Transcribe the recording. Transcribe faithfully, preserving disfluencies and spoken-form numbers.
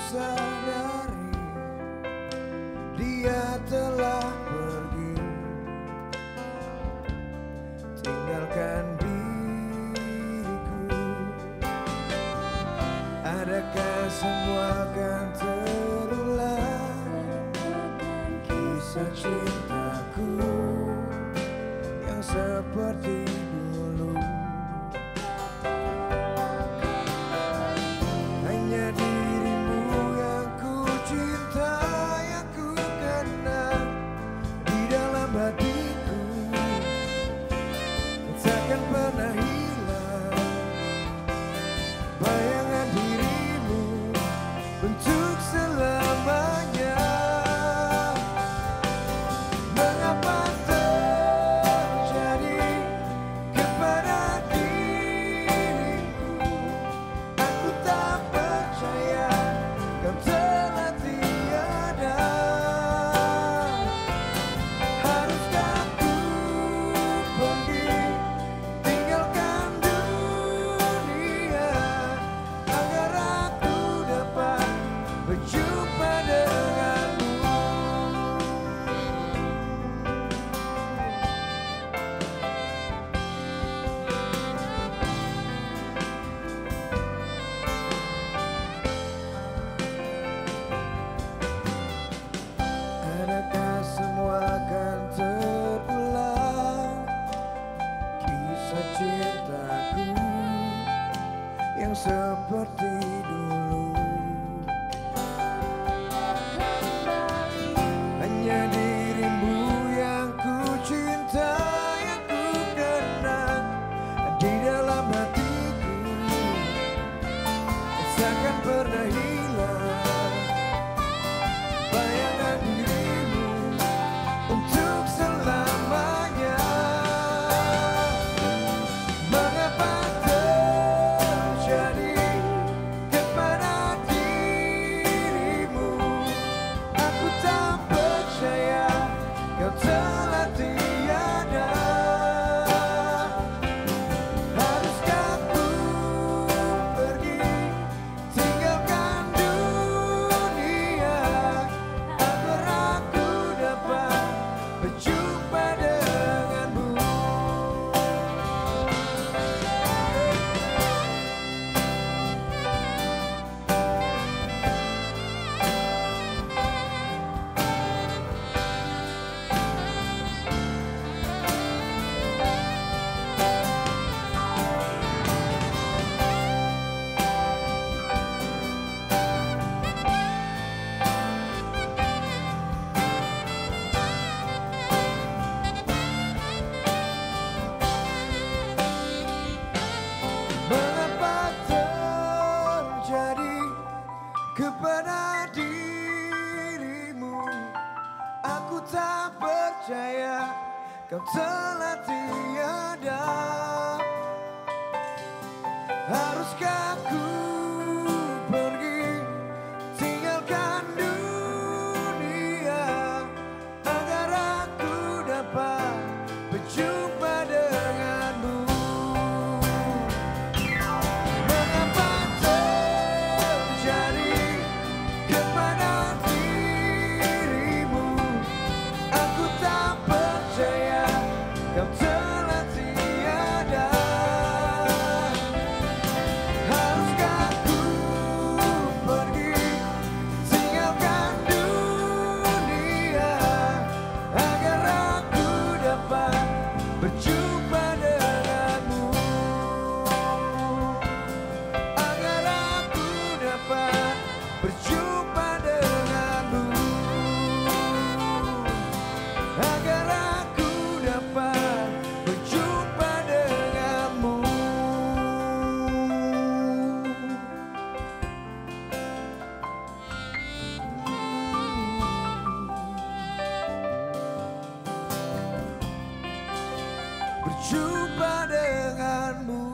sadari dia telah pergi, tinggalkan diriku. Adakah semua akan terulang, kisah cintaku yang seperti dulu? Hanya dirimu yang ku cinta, yang ku kenang di dalam hatiku, takkan pernah hilang bayangan dirimu untuk selamanya. Mengapa terjadi kepada diriku? Aku tak percaya kau telah tiada. Haruskah ku pergi tinggalkan dunia agar aku dapat berjumpa denganmu? Adakah semua akan terulang, kisah cintaku yang seperti dulu? Hanya dirimu yang ku cinta, yang ku kenang di dalam hatiku, takkan pernah hilang bayangan dirimu untuk selamanya. Mengapa terjadi kepada dirimu? Aku tak percaya kau telah tiada. Haruskah ku pergi tinggalkan dunia agar aku dapat berjumpa denganmu? Mengapa terjadi kepada dirimu? Aku tak percaya kau telah tiada. Haruskah ku pergi tinggalkan dunia agar aku dapat berjumpa denganmu? Mengapa terjadi kepada dirimu? Aku tak percaya kau telah tiada. Haruskah ku pergi tinggalkan dunia agar aku dapat berjumpa denganmu? Agar aku dapat berjumpa denganmu? Agar aku dapat berjumpa denganmu? Berjumpa denganmu.